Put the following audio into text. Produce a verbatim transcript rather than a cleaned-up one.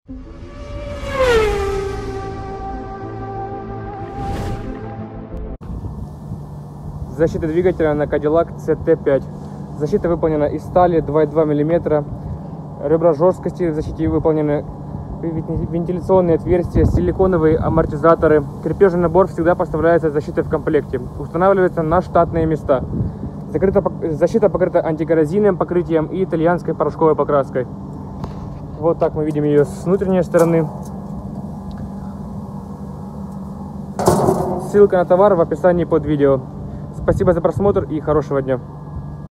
Защита двигателя на Cadillac си ти пять. Защита выполнена из стали два и два миллиметра. Ребра жесткости в защите выполнены. Вентиляционные отверстия, силиконовые амортизаторы. Крепежный набор всегда поставляется с защитой в комплекте. Устанавливается на штатные места. Закрыта, защита покрыта антикоррозийным покрытием и итальянской порошковой покраской. Вот так мы видим ее с внутренней стороны. Ссылка на товар в описании под видео. Спасибо за просмотр и хорошего дня.